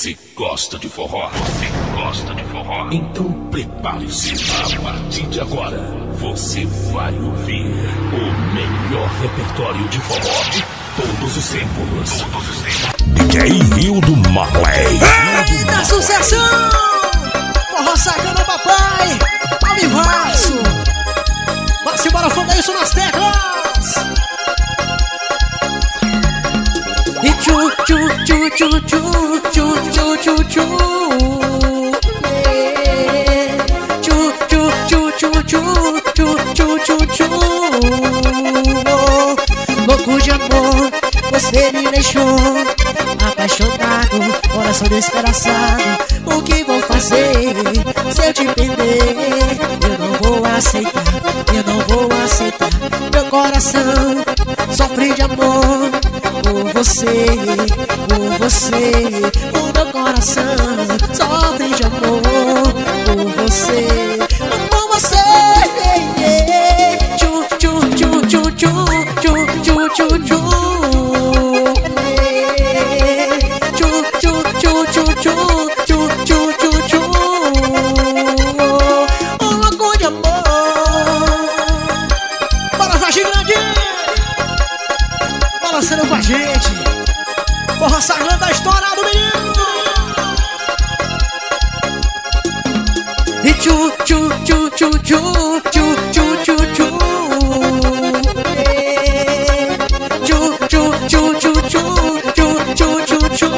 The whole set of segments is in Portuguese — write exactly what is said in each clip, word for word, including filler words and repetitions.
Se gosta de forró, se gosta de forró, então prepare-se. A partir de agora, você vai ouvir o melhor repertório de forró de todos os tempos. Todos os tempos. D J Rio do Marley. Eita, sucessão! Forró sacana, papai! Amivaço! Vai-se embora, foda isso nas teclas! E tchu, tchu, tchu, tchu, tchu, tchu, tchu, tchu, tchu. Tchu, tchu, tchu, tchu, tchu, tchu, tchu, tchu, tchu. Louco de amor, você me deixou apaixonado, coração desesperado. O que vou fazer se eu te perder? Eu não vou aceitar, eu não vou aceitar. Meu coração sofre de amor por você, por você. O meu coração sofre de amor por você, por você. Tchu, tchu, tchu, tchu, tchu, tchu, tchu, tchu, tchu. Tchu, tchu, tchu, tchu, tchu, tchu, tchu, tchu, tchu. Um louco de amor. Bora, Zé Gigante! Balançando com a gente. Forró Sagrada da história do menino. E tchu, tchu, tchu, tchu, tchu, tchu, tchu, tchu, tchu. Tchu, tchu, tchu, tchu, tchu, tchu, tchu, tchu.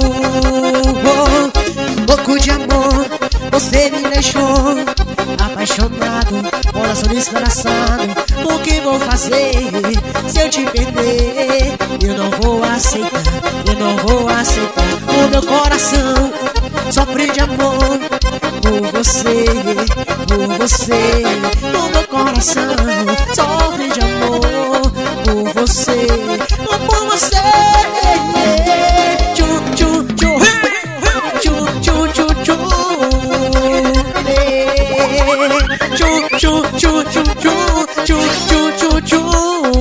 Louco de amor, você me deixou apaixonado, coração desgraçado. O que vou fazer se eu te perder? Eu não vou aceitar, eu não vou aceitar. O meu coração sofre de amor por você, por você. O meu coração sofre de amor por você, por você. Tchu, tchu, tchu, tchu, tchu, tchu, tchu. Tchu, tchu, tchu, tchu, tchu, tchu, tchu, tchu, tchu.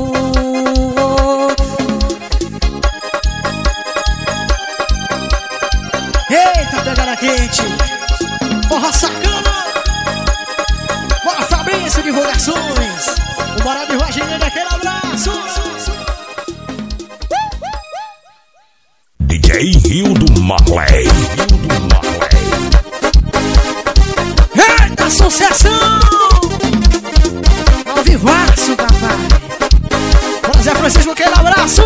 Eita, pegada quente. Forró sacana. Bora, Fabrício, divulgações. O Bora de Roginha, daquele abraço. D J Rio do Marley. Rio do Marley. Eita, sucessão. Ao vivaço, papai. Bora, Zé Francisco, aquele abraço.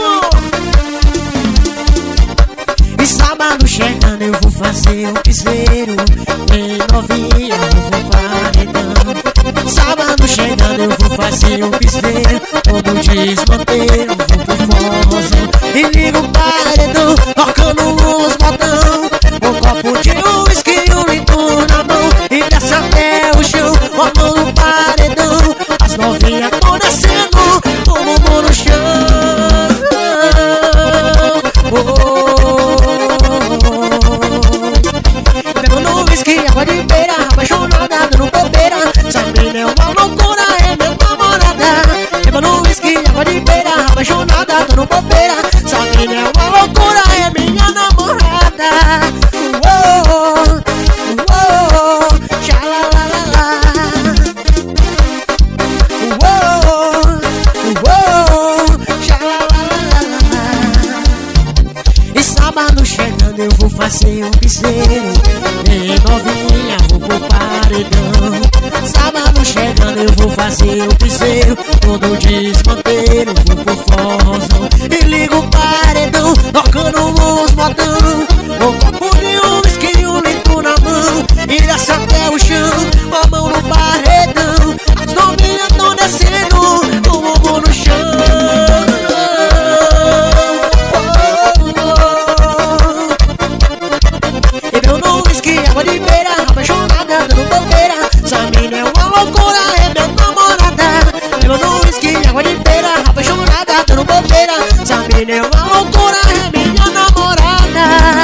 E sábado chegando eu vou fazer um piseiro. Em novinha eu vou paredão. Sábado chegando eu vou fazer um piseiro. Todo desmanteiro, vou pro forrozão. E ligo o paredão, tocando os botão. Um copo de uísque e um litro na mão. E desce até o chão, com a mão no paredão. As novinhas tão descendo, o bumbum no chão. Oh. Água de beira, apaixonada, dando bobeira. Essa menina é uma loucura, é minha namorada. Levando whisky, água de beira, apaixonada, dando bobeira. Essa menina é uma loucura, é minha namorada. Uou, uou, xalalalala. Uou, uou, xalalalala. E sábado chegando eu vou fazer um piseiro. Ei, novinha, vou pro paredão. Sábado chegando eu vou fazer o piseiro. Todo desmanteiro, vou pro forrozão. E ligo o paredão, tocando os botão. Um copo de uísque e um litro na mão. E desce até o chão, com a mão no paredão. As novinhas tão descendo, o bumbum no chão. Água de beira, apaixonada, dando bobeira. Essa mina é uma loucura, é minha namorada. Levando whisky, água de beira, apaixonada, dando bobeira. Essa mina é uma loucura, é minha namorada.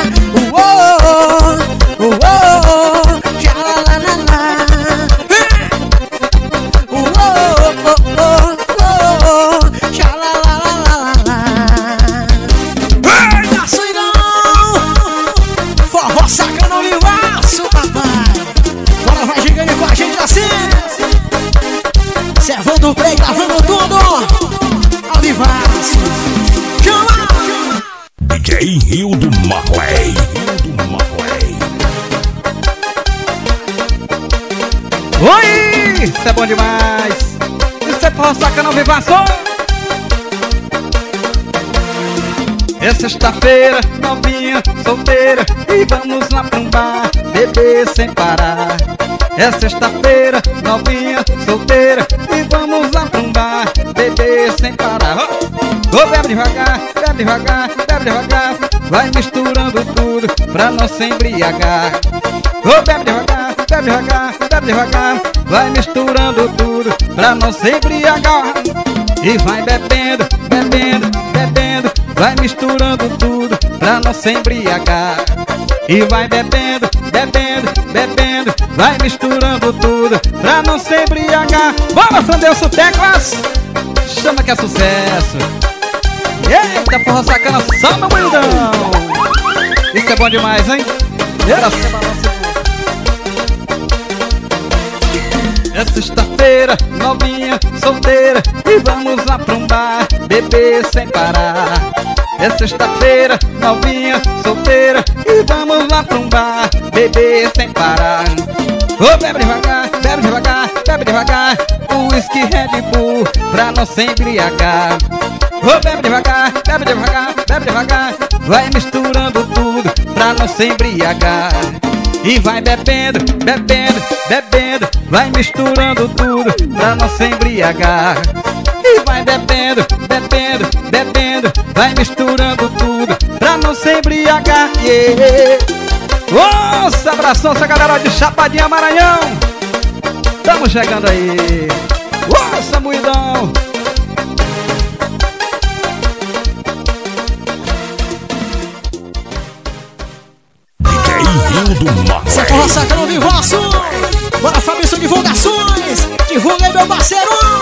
do Play gravando tudo. Ao vivaço. Chama! D J Rio do Marley. Rio do Marley. Oi! Isso é bom demais! Isso é forró sacana ao vivaço! É sexta-feira, novinha, solteira, e vamos lá pra um bar, beber sem parar. É sexta-feira, novinha, solteira, e vamos lá pra um bar, beber sem parar. Ô, oh, bebe devagar, bebe devagar, bebe devagar, vai misturando tudo pra não se embriagar. Ô, oh, bebe devagar, bebe devagar, bebe devagar, vai misturando tudo pra não se embriagar. E vai bebendo, bebendo, bebendo, vai misturando tudo pra não se embriagar. E vai bebendo, bebendo, bebendo, vai misturando tudo pra não se embriagar. Bora, Frandelso Teclas! Chama que é sucesso! Eita, forró sacana, só no moedão! Isso é bom demais, hein? É sexta-feira, novinha, solteira, e vamos lá pra um bar, beber sem parar. É sexta-feira, novinha, solteira, e vamos lá pra um bar, beber sem parar. Ô, oh, bebe devagar, bebe devagar, bebe devagar, o whisky Red Bull pra não se embriagar. Ô, oh, bebe devagar, bebe devagar, bebe devagar, vai misturando tudo pra não se embriagar. E vai bebendo, bebendo, bebendo, vai misturando tudo pra não se embriagar. E vai bebendo, bebendo, bebendo, vai misturando tudo pra não se embriagar. Yeah. Nossa, abração essa galera de Chapadinha, Maranhão. Tamo chegando aí. Nossa, muidão. Essa forró sacana ao vivaço. Bora, Fabrício, divulgações. Divulga aí, meu parceiro.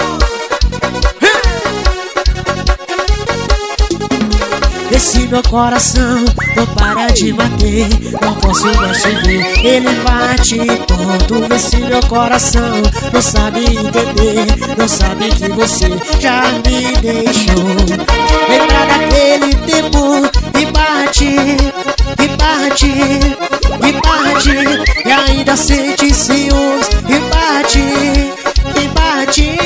Esse meu coração não para de bater, não posso mais te ver. Ele bate tonto. Esse meu coração não sabe entender, não sabe que você já me deixou. Lembra daquele tempo e bate, e bate, e bate, e ainda sente ciúmes, e bate, e bate,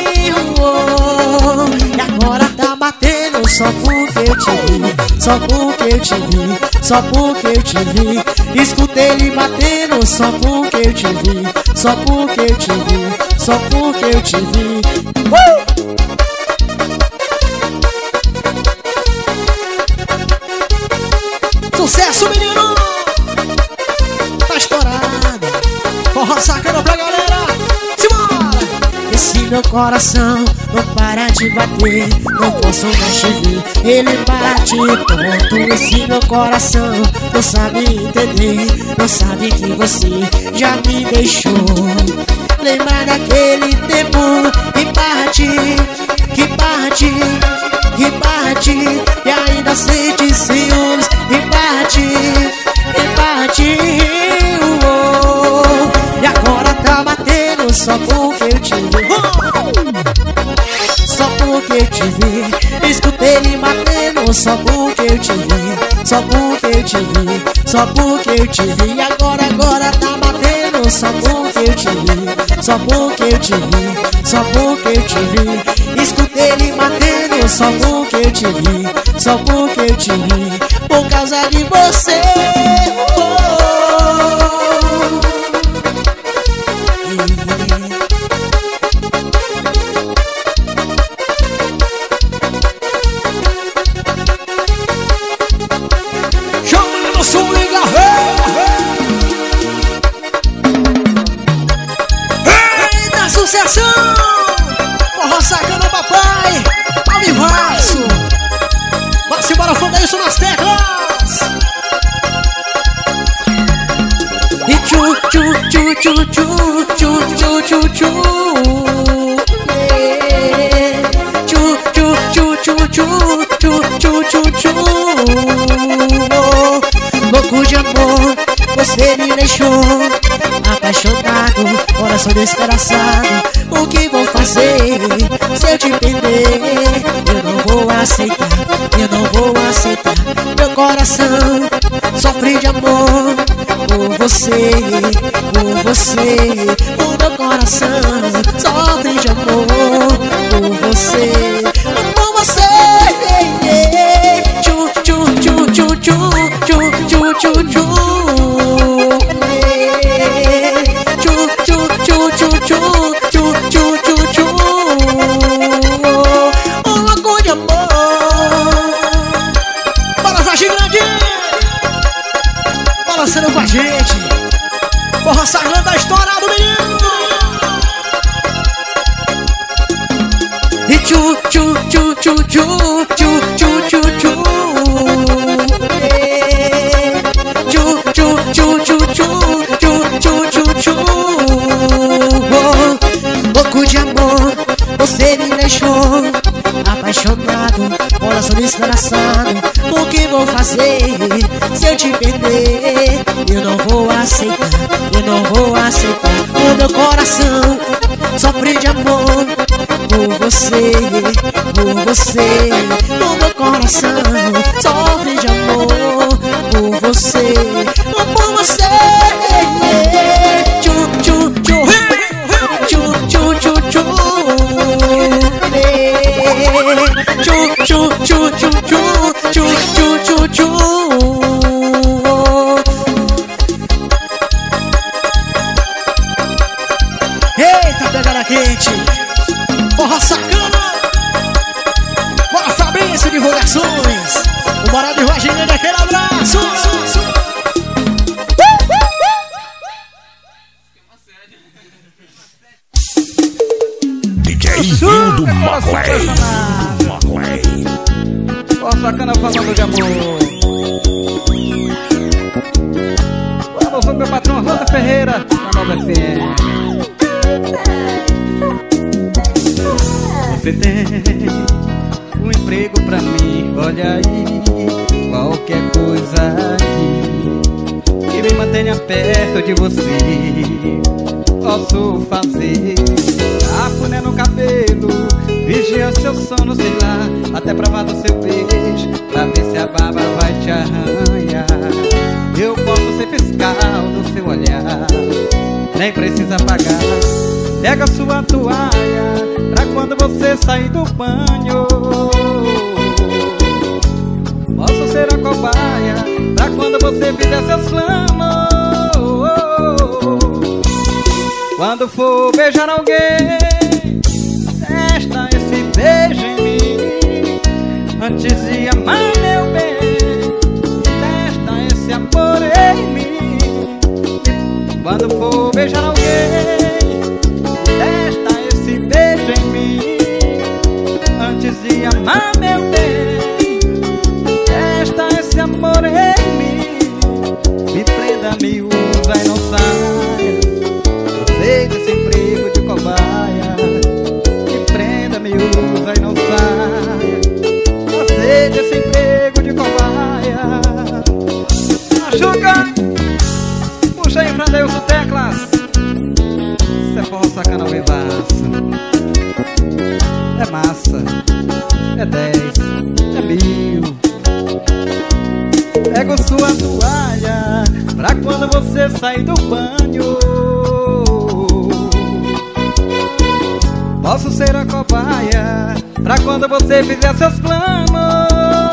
oh, e agora tá batendo só porque eu te vi, só porque eu te vi, só porque eu te vi. Escuta ele batendo só porque eu te vi, só porque eu te vi, só porque eu te vi. uh! Sucesso, menino! Tá estourado. Forró sacana pra galera. Simbora! Esse meu coração não para de bater, não posso mais te ver. Ele bate tonto. Esse meu coração não sabe entender, não sabe que você já me deixou. Lembra daquele tempo que bate, que bate, que bate, e ainda sente ciúmes, e bate, e bate, oh, e agora tá batendo só porque eu te vi, oh, só porque eu te vi. Escuta ele batendo só porque eu te vi, só porque eu te vi, só porque eu te vi. E agora, agora tá batendo só porque eu te vi, só porque eu te vi, só porque eu te vi. Escuta ele batendo só porque eu te vi, só porque eu te vi, por causa de você. Oh. Chama no som, liga, eita, sucessão! Forró sacana, papai! Ao vivaço! Bora-se, bora, foda isso nas teclas! E tchu, tchu, tchu, tchu, tchu, tchu, tchu, tchu, tchu, yeah. Tchu, tchu, tchu, tchu, tchu, tchu, tchu, tchu, tchu, oh. Louco de amor, você me deixou apaixonado, coração despedaçado. O que vou fazer se eu te perder? Eu não vou aceitar, eu não vou aceitar. Meu coração sofre de amor por você, por você. O meu coração sofre de amor por você, por você. Tchu, tchu, tchu, tchu, tchu, tchu, tchu, tchu, tchu. Tchu, tchu, tchu, tchu, tchu, tchu, tchu, tchu, tchu. Um louco de amor. Bora, gigante! Balançando com a gente. Forró Sagrando da história do menino. E tchu, tchu, tchu, tchu, tchu, tchu, tchu, tchu, tchu. Tchu, tchu, tchu, tchu, tchu, tchu, tchu, tchu, tchu. Louco de amor, você me deixou apaixonado, coração despedaçado. O que vou fazer se eu te perder? Eu não vou aceitar, eu não vou aceitar. O meu coração sofre de amor por você, por você. O meu coração sofre de amor por você, por você. Tchu, tchu, tchu, tchu, tchu, tchu, tchu. Tchu, tchu, tchu, tchu, tchu, tchu, tchu, tchu, tchu. Eita, pegada quente. Forró Sacana. Bora, Fabrício Divulgações. O Bora de Roginha, aquele abraço. D J Hildo Marley. Forró Sacana falando de amor. Vamos o meu patrão Rota Ferreira na Nova F M. Você tem um emprego pra mim, olha aí. Qualquer coisa aqui que me mantenha perto de você, posso fazer. Cafuné no cabelo, vigia seu sono, sei lá. Até provar do seu beijo, pra ver se a baba vai te arranhar. Eu posso ser fiscal do seu olhar, nem precisa pagar. Pega sua toalha pra quando você sair do banho. Posso ser a cobaia pra quando você fizer seus planos. Quando for beijar alguém, testa esse beijo em mim. Antes de amar meu bem, testa esse amor em mim. Quando for beijar alguém, testa esse beijo em mim. Antes de amar meu bem, testa esse amor em mim. Me prenda, me usa e não saia. Aceita esse emprego de cobaia. Me prenda, me usa e não saia. Aceita esse emprego de cobaia. Machuca, puxa aí pra Deus o teclas. Isso é Forró Sacana ao vivaço. É massa, é dez, é mil. Pego sua toalha pra quando você sair do banho. Posso ser a cobaia pra quando você fizer seus planos.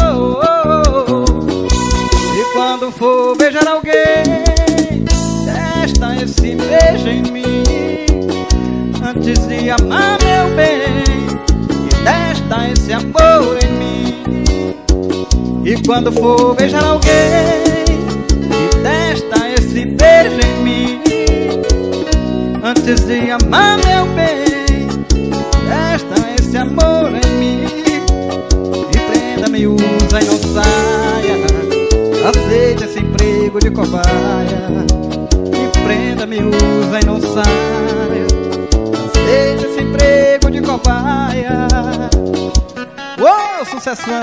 E quando for beijar alguém, testa esse beijo em mim. Antes de amar meu bem, e testa esse amor em mim. E quando for beijar alguém, e testa esse beijo em mim. Antes de amar meu bem, testa esse amor em mim. Me prenda, me usa e não saia. Aceita esse emprego de cobaia. Me prenda, me usa e não saia. Aceita esse emprego de cobaia. Uou, sucessão!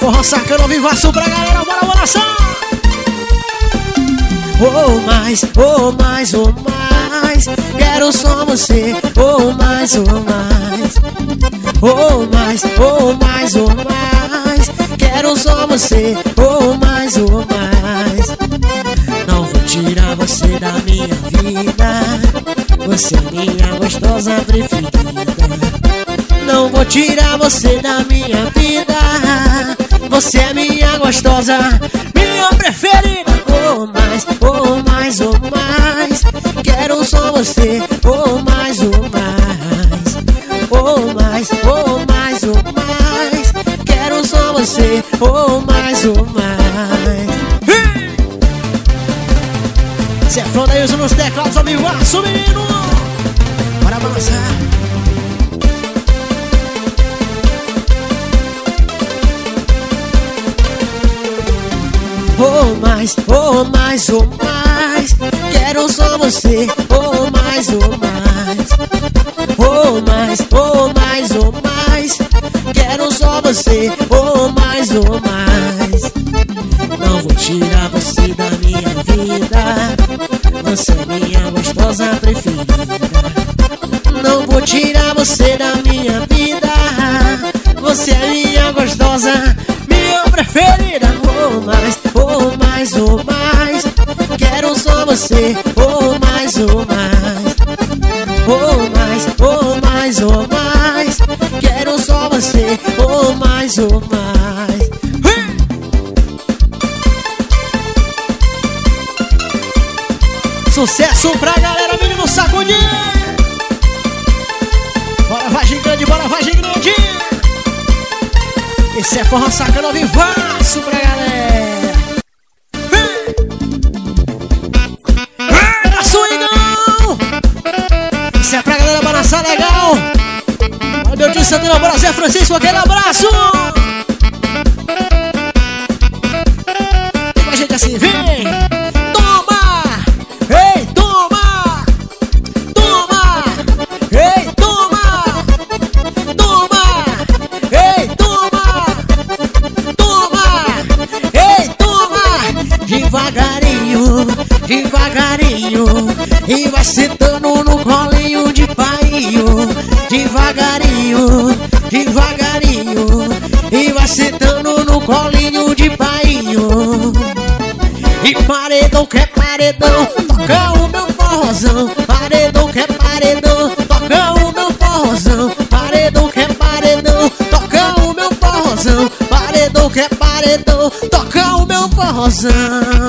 forró sacando ao vivaço pra galera, bora, bora, só! Oh, mais, oh, mais, oh, mais, quero só você, oh, mais, oh, mais. Oh, mais, oh, mais, oh, mais, quero só você, oh, mais, oh, mais. Não vou tirar você da minha vida, você é minha gostosa preferida. Não vou tirar você da minha vida, você é minha gostosa, minha preferida. Oh, mais, oh, mais, oh, mais, quero só você, oh, mais, oh, mais. Oh, mais, oh, mais, oh, mais, quero só você, oh, mais, oh, mais. Cê é foda aí, uso nos teclados, amigo, menino. Bora balançar. Oh, mais, oh, mais, oh, mais, quero só você, oh, mais, oh, mais. Oh, mais, oh, mais, oh, mais, quero só você, oh, mais, oh, mais. Não vou tirar você da minha vida, você é minha gostosa preferida. Não vou tirar você da minha vida, você é minha gostosa, minha preferida. Oh, mais, oh, mais, oh, mais, quero só você, oh, mais, oh, mais. Oh, mais, oh, mais, oh, mais, quero só você, oh, mais, oh, mais. Sucesso pra galera, menino sacudir. Bora, vai gigante, bora, vai gigante. Esse é forró sacando ao vivaço pra galera. Era swingão. Isso é pra galera balançar legal. Olha meu tio Santana, bora Zé Francisco, aquele abraço. Vem com a gente assim, vem. Devagarinho, e vai sentando no colinho de painho. Devagarinho, devagarinho, e vai sentando no colinho de painho. E paredão que é paredão, toca o meu forrozão. Paredão que é paredão, toca o meu forrozão. Paredão que é paredão, toca o meu forrozão. Paredão que é paredão, toca o meu forrozão.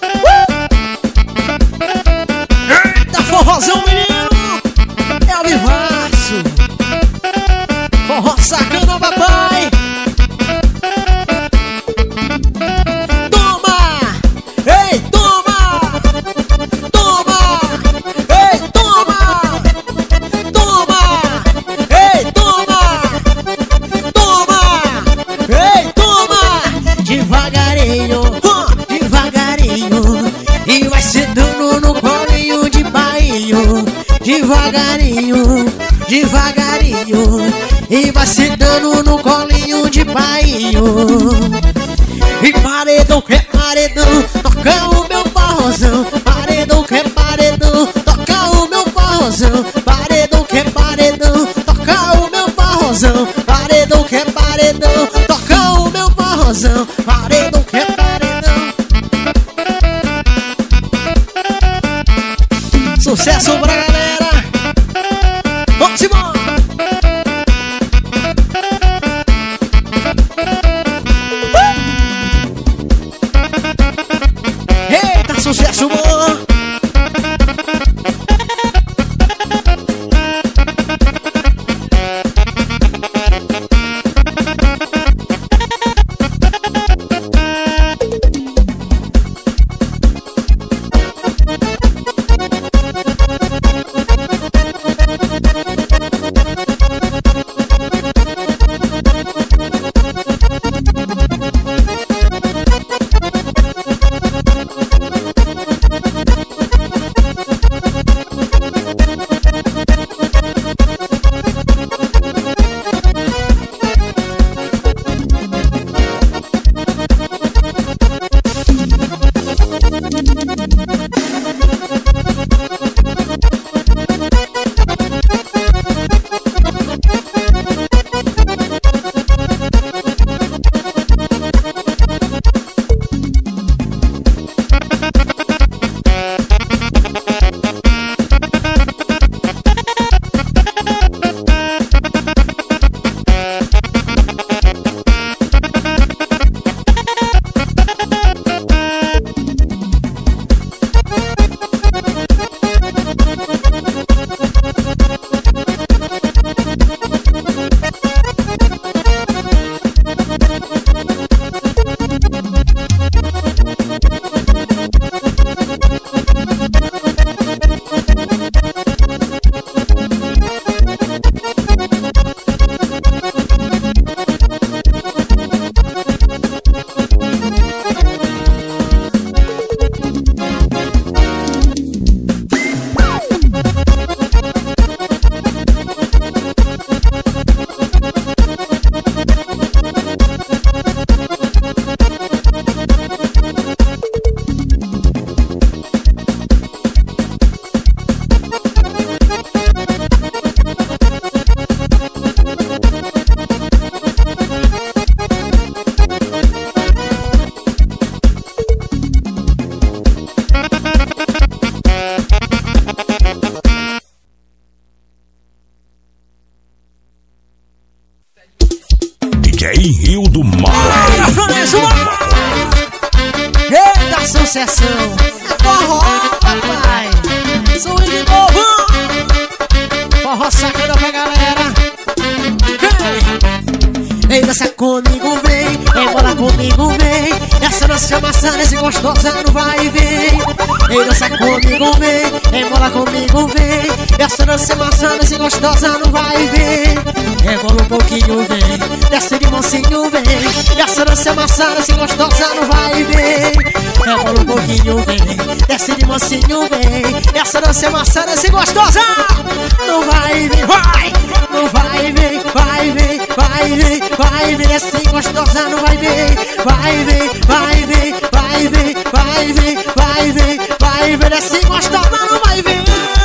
Forrozão, menino, é o vivaço. Forró sacana, papai. Toma, ei, toma. Toma, ei, toma. Toma, ei, toma. Toma, ei, toma. Devagarinho, oh, devagarinho, e vai se dando no colinho de bainho. Devagarinho, devagarinho, e vai se dando no colinho de bainho. E paredão que é paredão, toca o meu forrozão. Paredão que é paredão, toca o meu forrozão. Paredão que é paredão, toca o meu forrozão. Paredão que é paredão, toca o meu forrozão. Paredão que é paredão. Sucesso pra galera. Vamos embora. Eita, sucesso bom. D J Rio do Mar. Eita, sucessão. Forró, papai. Swing de novo. Forró sacando pra galera. Vem dançar comigo, vem. Vem bolar comigo, vem. Essa nossa maçã, esse gostosa não vai e vem. Vem dançar comigo, vem. Vem bolar comigo, vem. Essa nossa maçã, esse gostosa não vai e vem. Rebola um pouquinho, vem. Desce de mansinho, vem. Essa nossa maçã, esse gostosa não vai e vem. Rebola um pouquinho, vem. Desce de mansinho, vem. Essa nossa maçã, esse gostosa não vai e vem. Vai! Não vai e vem, vai e vem, vai e vem, vai e vem. Assim gostosa não vai ver. Vai e vem, vai e vem, vai e vem, vai e vem, vai e vem, vai e vem. Assim gostosa não vai ver.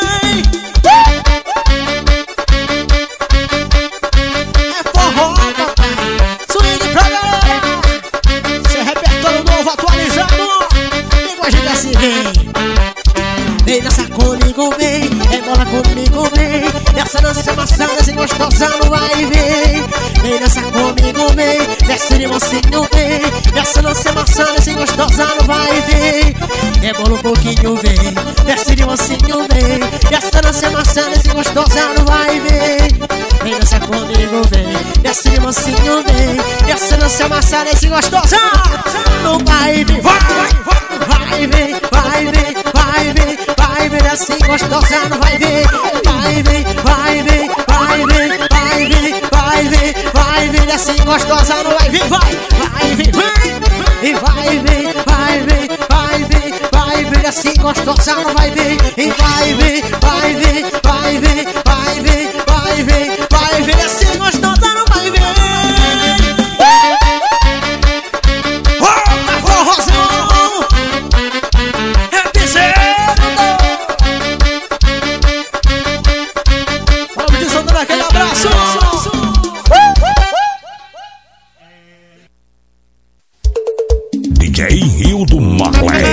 É forró, papai. Swing pra galera. Seu repertório novo, atualizado. Vem com a gente assim, vem. Vem dançar comigo, vem. Rebola comigo, vem. Essa dança maçã, assim gostosa não vai ver. Vem dançar comigo, vem. Desce de mansinho, vem. Essa dança maçã, assim gostosa não vai ver. Rebola um pouquinho, vem. Desce de mansinho, vem. Essa dança maçã, assim gostosa não vai ver. Vem dançar comigo, vem. Desce de mansinho, vem. Essa dança maçã, assim gostosa não vai ver. Vai, vai, vai, vem, vai, vem, vai, vem, vai, vem. Assim gostosa não vai ver. Vai, vem, vai, vem, vai, vem, vai, vem, vai, vem, vai, vem. Assim gostosa não vai vir. Vai, vai, vem, vem. E vai, vem, vai, vem, vai, vem, vai, vem. Assim gostosa não vai vir. E vai, vem, vai, vem, vai, vem, vai, vem, vai, vem, vai, vem. Assim gostosa não vai vir. Oh, forrozão. É piseiro. Vamos de soltando aquele abraço. D J Rio do Mar.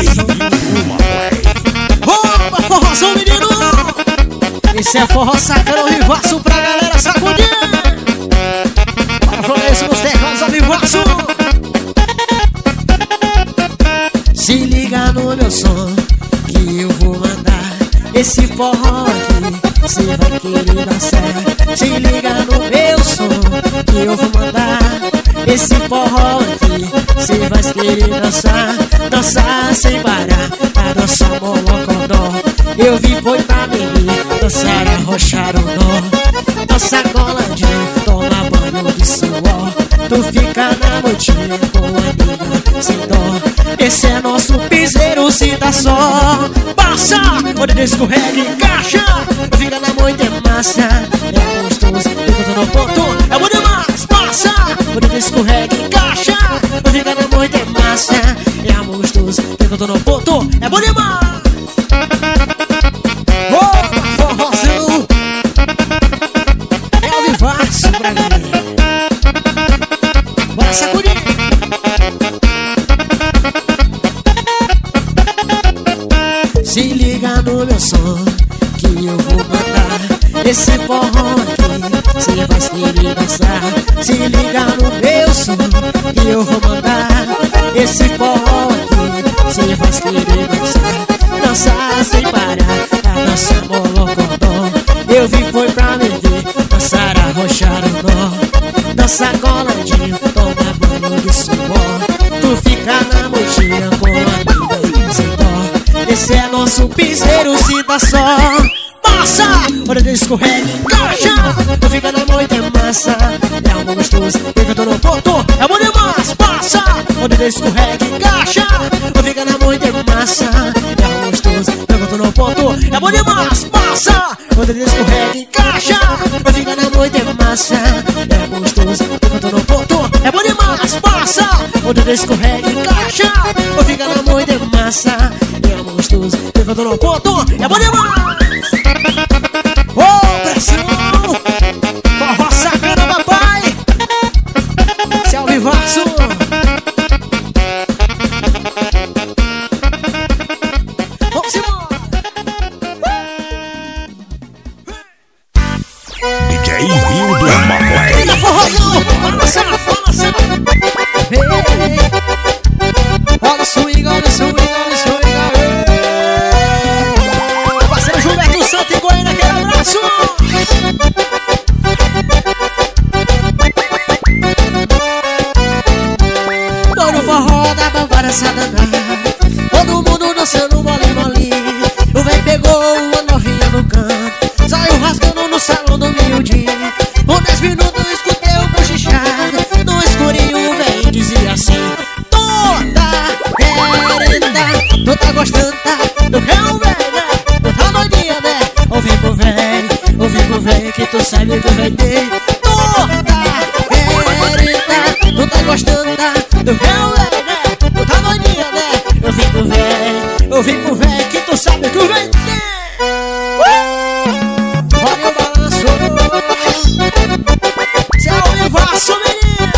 Opa, forrozão, menino. Esse é forró sacando ao vivaço pra galera sacudir. Para Florencio nos teclados ao vivaço. Se liga no meu som que eu vou mandar. Esse forró aqui cê vai querer dançar. Se liga no meu som que eu vou mandar. Esse forró aqui cê vai querer dançar. Dançar sem parar, a dança molocodó. Eu vim foi pra beber, dançar arrochar o nó. Dança coladinho, toma banho de suor. Tu fica na motinha com a amiga sem dó. Esse é nosso piseiro, se dá só. Passa, onde escorrega e encaixa. Fica na moita, é massa. É gostoso, fica no ponto. É bom demais, passa, onde escorrega e encaixa. Fica na moita, é massa. É gostoso, fica no ponto. É bom demais. Opa, forrozão. É o vivaço pra mim. Bora sacudir. Se liga no meu som que eu vou mandar. Esse forró aqui cê vai querer dançar. Se liga no meu som que eu vou mandar. Esse forró aqui cê vai querer dançar. Dançar sem parar, a dança molocodó. Eu vim foi pra me ver, dançar arrochar o nó. Dança coladinho, toma banho de suor. Tu fica na motinha com a amiga sem dó. Esse é nosso piseiro, se dá só. Passa, olha escorrega, encaixa. Tu fica na moita, é massa. É um bom gostoso, fica todo no ponto. É bom demais, passa, olha escorrega, encaixa. Tu fica na moita, é massa. É um bom gostoso, fica todo no ponto. É bom demais, passa, olha escorrega, encaixa. Tu fica na moita, é massa. É gostoso, fica todo no ponto. É bom demais, passa, olha escorrega, encaixa. Tu fica na moita, é massa. É gostoso, fica todo no ponto. É bom demais. Ô, oh, pressão! Forró sacana, papai! Esse é o vivaço! Vamos embora! D J Rio do Mar. Liga, forrozão! Balança, balança! tu quer um velho, né? Tu tá doidinha, né? Eu fico velho, eu fico velho, que tu sabe que o velho tem. Olha o balanço, cê é o vivaço, menino.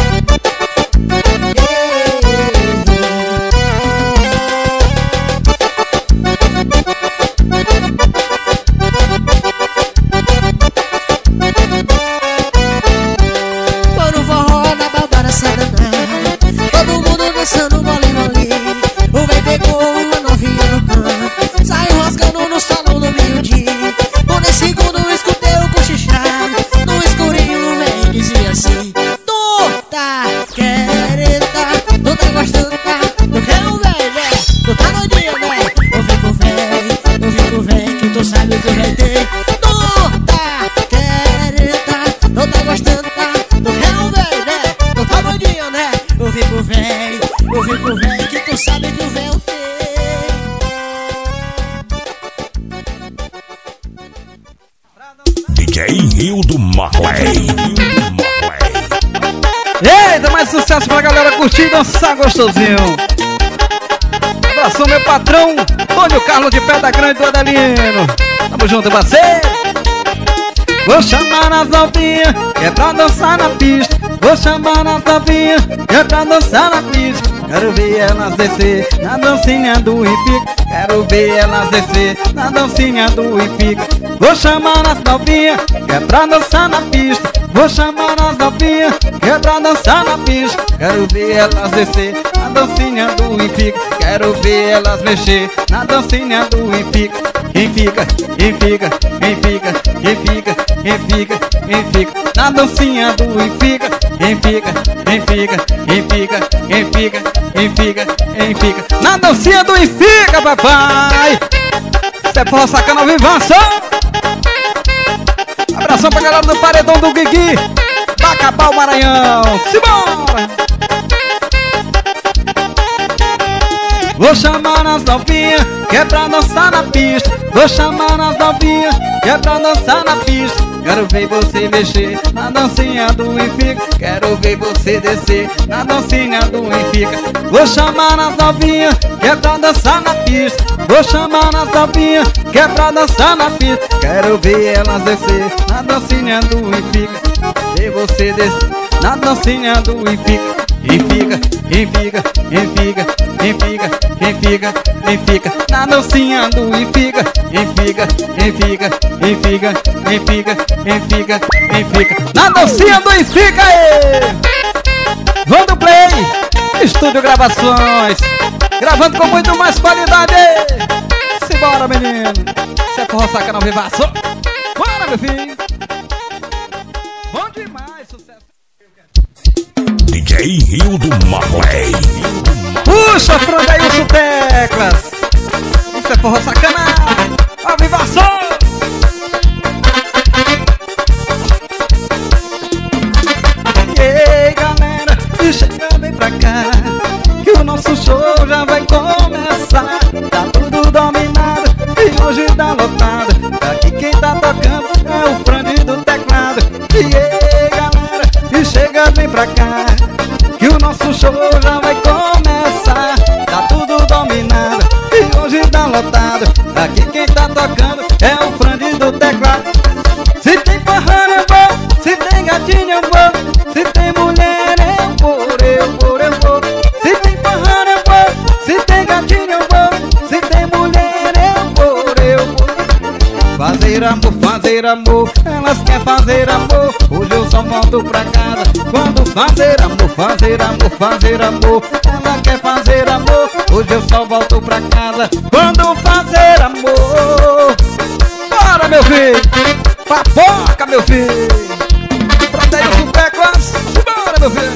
Tô no forró, na balbara sadanã, todo mundo dançando mole mole. O véi pegou uma novinha no canto, saiu rasgando no salão no meio-dia. Por dez segundos eu escutei o cochichar, no escurinho o véi dizia assim: tu tá querendo, tu tá gostando, tá? Tu quer um véi, né? Tu tá doidinho, né? Eu fico véi, eu fico véi, que tu sabe o que o véi tem. Tu tá querendo, tu tá gostando, tá? Tu quer um véi, né? Tu tá doidinho, né? Eu fico véi, eu fico véi, que tu sabe que o véi tem. D J Rildo Marley. Eita, mais sucesso pra galera curtir e dançar gostosinho. Abração meu patrão Antônio Carlos de Pedra Grande do Adelino. Tamo junto, parceiro. Vou chamar as novinhas, que é pra dançar na pista. Vou chamar as novinhas, que é pra dançar na pista. Quero ver elas descer na dancinha do Ipica. Quero ver elas descer na dancinha do Ipica. Vou chamar as novinhas, que é pra dançar na pista. Vou chamar as novinhas, que é pra dançar na pista. Quero ver elas descer na dancinha do Ipica. Quero ver elas mexer na dancinha do Ipica. Quem fica, quem fica, quem fica, quem fica, quem fica, quem fica na dancinha do Ipica. Quem fica, quem fica, quem fica, quem fica, quem fica, quem fica na dancinha do Ipica, papai. Cê é porra sacana ao vivaço. Abração pra galera do Paredão do Guigui, Bacabal, Maranhão. Simbora! Vou chamar as novinhas, que é pra dançar na pista. Vou chamar as novinhas, que é pra dançar na pista. Quero ver você mexer na dancinha do Ipica. Quero ver você descer na dancinha do Ipica. Vou chamar as novinhas, que é pra dançar na pista. Vou chamar as novinhas, que é pra dançar na pista. Quero ver elas descer na dancinha do Ipica. Ver você descer na dancinha do Ipica. E fica, e fica, e fica, e fica, e fica, e fica na dancinha do Ipica. E fica, e fica, e fica, e fica, e fica, e fica na dancinha do Ipica. Vando Play, Estúdio Gravações, gravando com muito mais qualidade. Simbora, menino. Cê é porra sacana ao vivaço. Bora, meu filho. Bom demais, sucesso. D J Rildo Marley. Puxa, Frangailson Teclas. Isso é porra sacana ao vivaço. E aí, galera, e chega bem pra cá, que o nosso show já vai começar. Tá tudo dominado e hoje tá lotado. Aqui quem tá tocando é o Frandy do teclado. E aí, galera, e chega bem pra cá, que o nosso show já vai começar. Tá tudo dominado e hoje tá lotado. Aqui quem tá tocando é o Frandy do teclado. Se tem parranda eu vou, se tem gatinho eu vou, se tem mulher eu vou, eu vou, eu vou. Se tem parranda eu vou, se tem gatinho eu vou, se tem mulher eu vou, eu vou. Fazer amor, fazer amor, elas querem fazer amor. Hoje eu só volto pra casa quando fazer amor, fazer amor, fazer amor. Ela quer fazer amor, hoje eu só volto pra casa quando fazer amor. Bora, meu filho, papoca, meu filho. Frangailson Teclas, bora, meu filho.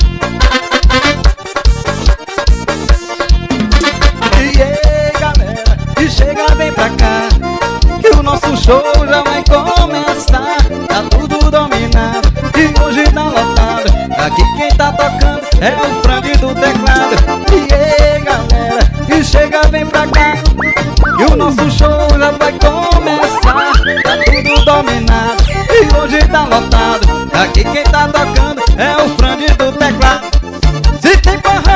E aí, galera, e chega bem pra cá, que o nosso show já vai começar. Tá tudo dominado e hoje tá lotado. Aqui quem tá tocando é o Frandy do teclado. E aí, galera, e chega bem pra cá, que o nosso show já vai começar. Tá tudo dominado e hoje tá lotado. Aqui quem tá tocando é o Frandy do teclado. Se tem parranda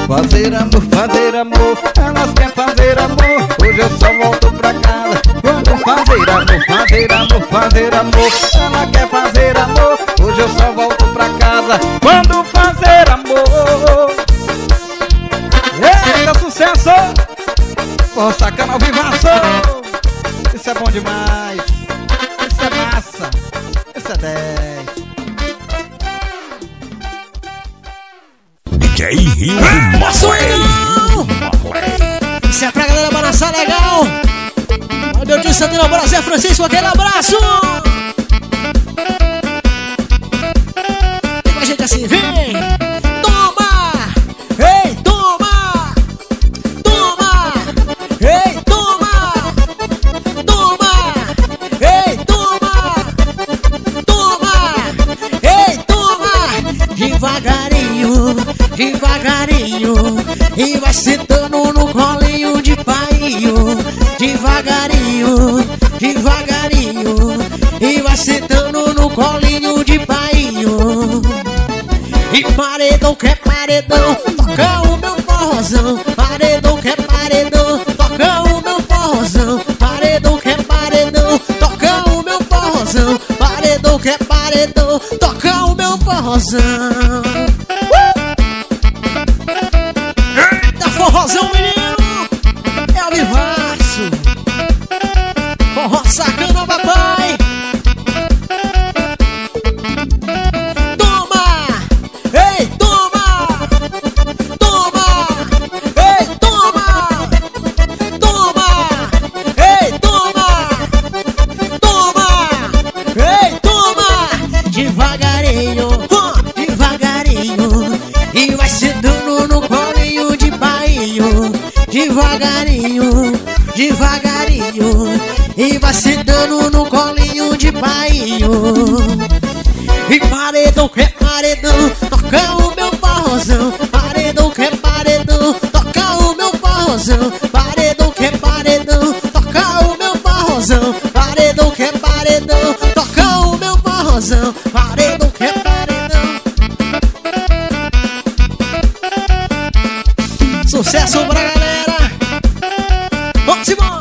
Fazer amor, fazer amor, elas querem fazer amor. Hoje eu só volto pra casa quando fazer amor, fazer amor, fazer amor. Ela quer fazer amor, hoje eu só volto pra casa quando fazer amor. Eita, sucesso! Porra, sacana ao vivaço! Isso é bom demais! Isso é massa! Isso é dez! D J Rio do Marley. Isso é pra galera balançar legal. Olha meu tio Santana Brasil, Francisco, aquele abraço. Vem com a gente assim, vem. Toma, ei, toma. Toma, ei, toma. Toma, ei, toma. Toma, ei, toma. Devagarinho, devagarinho. E vai sentando no colinho de painho. Devagarinho, devagarinho. E vai sentando no colinho de painho. E paredão que é paredão, toca o meu forrozão. Paredão que é paredão, toca o meu forrozão. Paredão que é paredão, toca o meu forrozão. Paredão que é paredão, toca o meu forrozão. Forrozão, menino, é o vivaço. Forró sacana, papai. Toma, ei, toma. Toma, ei, toma. Toma, ei, toma. Toma, ei, toma. Devagarinho, oh, devagarinho. E vai sentando no colinho de bainho. Devagarinho, devagarinho. E vai sentando no colinho de bainho. E paredão que é paredão, toca o meu forrozão. Paredão que é paredão, toca o meu forrozão. Paredão que é paredão, toca o meu forrozão. Paredão que é paredão, toca o meu forrozão. Paredão que é paredão. Sucesso pra galera. Vamos embora.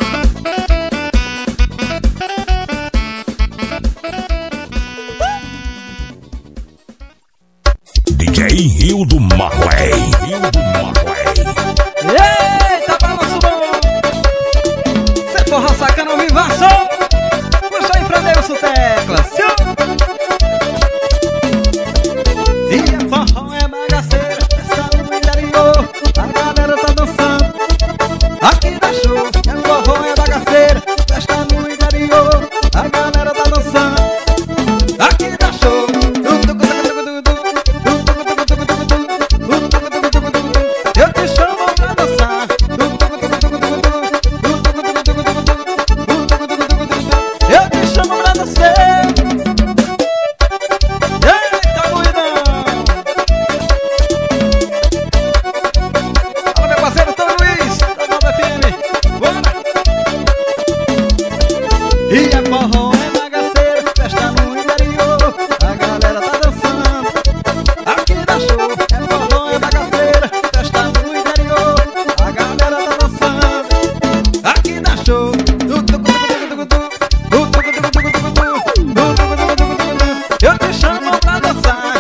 D J Rio do Marley. Rio do Marley. Eita, balanço bom! Cê forró sacana ao vivaço! Puxa aí pra Deus, teclas! E é forró, é bagaceira, essa no interior, a galera tá dançando. Aqui dá show, é forró, é bagaceira, festa no interior, a galera tá dançando. Aqui dá show. Eu te chamo pra dançar. Eu te chamo pra dançar. Eita, moidão! Fala, meu parceiro Tão Luiz, da Nova F M. Bora! E é forró, é bagaceiro, festa no interior, a galera tá dançando. Aqui dá show, é forró, é bagaceira, festa no interior, a galera tá dançando. Aqui dá show. Eu te chamo pra dançar.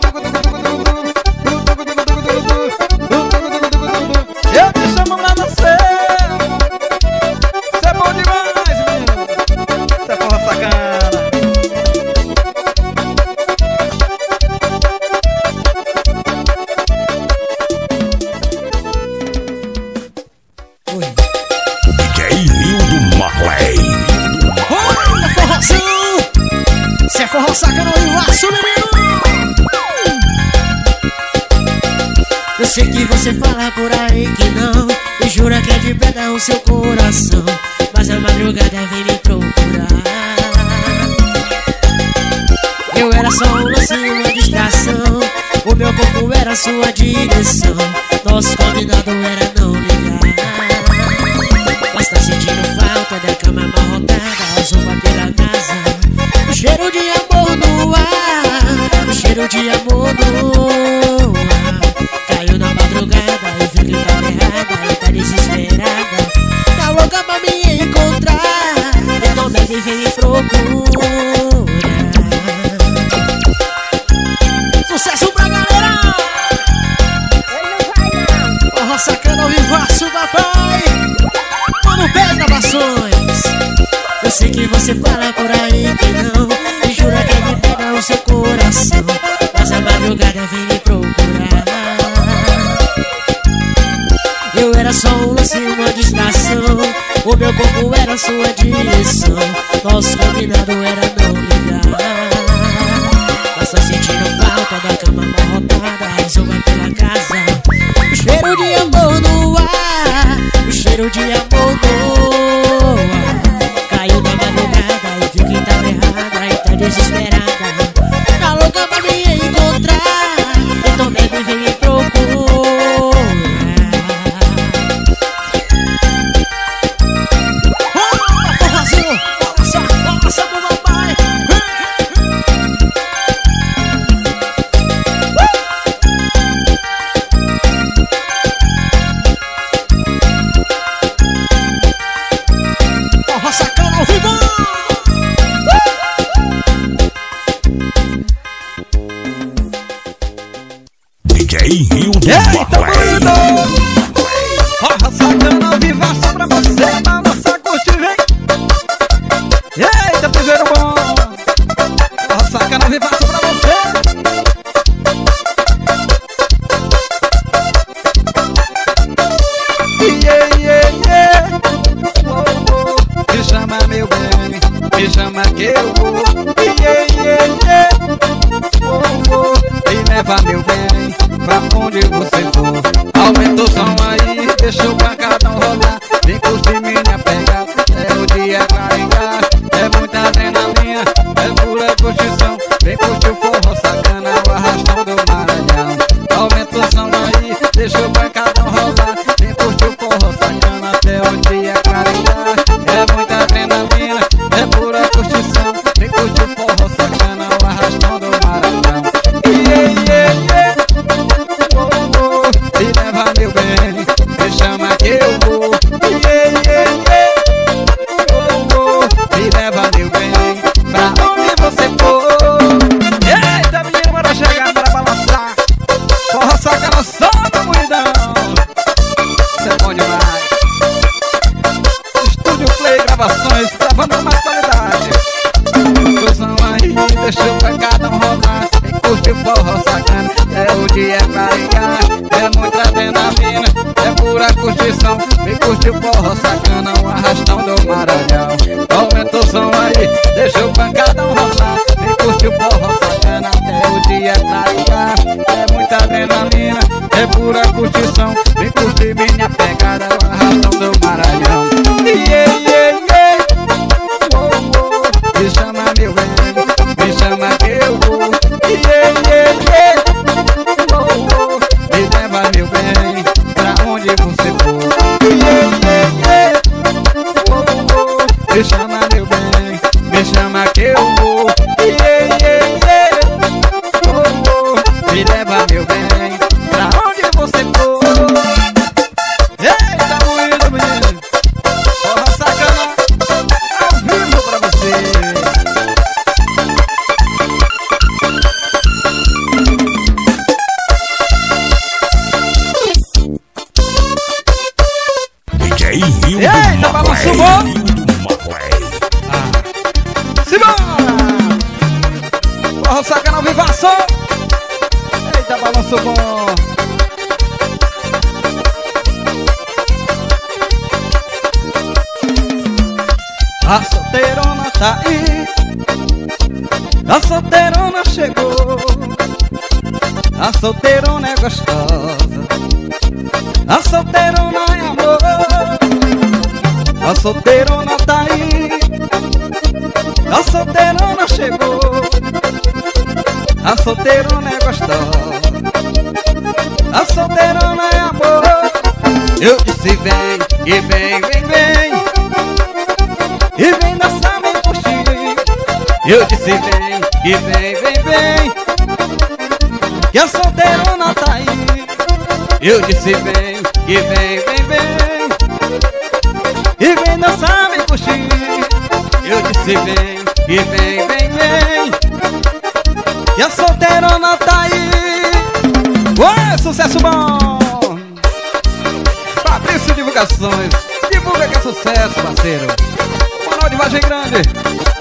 Eu te chamo pra dançar. Cê é bom demais, menino. Cê é porra sacana. O D J Rio do Marley. Olha, forrozão. Cê é forró sacana ao vivaço, menino. Eu sei que você fala por aí que não, e jura que é de pedra o seu coração, mas a madrugada vem me procurar. Eu era só um lance, uma distração, o meu corpo era sua direção, nosso combinado era não ligar. Mas tá sentindo falta da cama amarrotada, a sopa pela casa, o cheiro de amor no ar, o cheiro de amor no ar. Caiu na madrugada Produções. Eu sei que você fala por aí que não, e jura que me pega o seu coração, mas a madrugada vem me procurar. Eu era só um lance, uma distração, o meu corpo era sua direção, nosso combinado era não ligar. Mas tá sentindo falta da cama amarrotada, resolva pela casa. O cheiro de amor no ar, o cheiro de amor no ar. Caiu na madrugada e viu que tava errada e tá desesperada, tá louca pra me encontrar, então deve vir me procurar. Eita, bonito! Porra, sacana, viva só pra você, balança, curte, vem! Eita, piseiro bom! Porra, sacana, viva só pra você! Yeah, yeah, yeah! Oh, oh. Me chama, meu bem, me chama que eu vou. Yeah, yeah, yeah! Oh, oh. Me leva, meu bem, pra onde você for. Aumenta o som aí, deixa o pancadão rolar. Vem curtir minha pegada, é o dia clarear. É muita adrenalina, é pura curtição. Vem curtir o forró sacana, o arrastão do Maranhão. Aumenta o som aí, deixa o pancadão rolar. Vem curtir o forró sacana, até o dia clarear. É muita adrenalina, é pura curtição. Vem curtir o forró sacana, o arrastão do Maranhão. Yeah, yeah, yeah. Me leva, meu bem, me chama que eu vou. Yeah, yeah, yeah. Oh, oh. Me leva, meu bem, pra onde você for. Eita, menino, bora chegar, bora balançar. Porra, sacana, solta, moidão. Isso é bom demais. Estúdio Play Gravações, gravando mais qualidade. Produção aí, deixa o pancadão rolar. Vem curtir o forró sacana, é o dia pra ligar. É muita adrenalina, é pura curtição. Vem curtir o forró sacana, o arrastão do Maranhão. Aumenta o som aí, deixa o pancadão rolar. Vem curtir o forró sacana, até o dia clarear. É muita adrenalina, é pura curtição. Vem curtir minha pegada, o arrastão do Maranhão. Yeah, yeah, yeah. Oh, oh. Me chama, meu bem, me chama que eu vou. Yeah, yeah, yeah. Oh, oh. Me leva, meu bem, pra onde você for. Yeah, yeah, yeah. Oh, oh. Me chama, meu bem, me chama que eu vou. Yeah, yeah, yeah. Oh, oh. Me leva, meu bem, pra onde você for. Eita, moído, menino. Porra, sacana, ao vivo pra você. Eita, balanço bom! Ah. Simbora! Porra, sacana, ao vivaço! Eita, balanço bom! A solteirona tá aí, a solteirona chegou, a solteirona é gostosa, a solteirona é amor. A solteirona tá aí, a solteirona chegou, a solteirona é gostosa, a solteirona é amor. Eu disse vem, e vem, vem, vem, e vem dançar, vem curtir. Eu disse vem, e vem, vem, vem, que a solteirona tá aí. Eu disse vem, e vem, vem, vem, e vem dançar, vem curtir. Eu disse vem, e vem, vem, vem, e a solteirona tá aí. Ué, sucesso bom! Fabrício Divulgações, divulga que é sucesso, parceiro. O Manual de Vargem Grande.